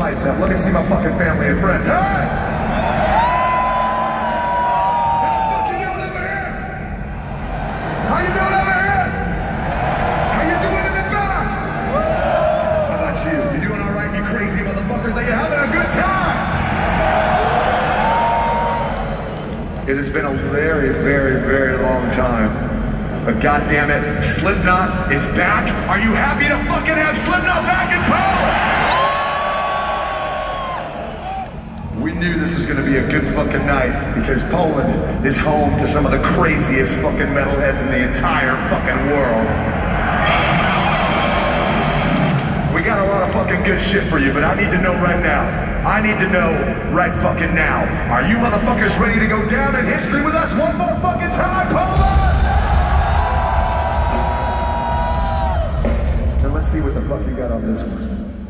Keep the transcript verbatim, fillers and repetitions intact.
lights up. Let me see my fucking family and friends. Hey! Crazy motherfuckers, are you having a good time? It has been a very, very, very long time. But goddamn it, Slipknot is back. Are you happy to fucking have Slipknot back in Poland? We knew this was gonna be a good fucking night because Poland is home to some of the craziest fucking metalheads in the entire fucking world. We got a lot of fucking good shit for you, but I need to know right now. I need to know right fucking now. Are you motherfuckers ready to go down in history with us one more fucking time, Poland? Then let's see what the fuck you got on this one.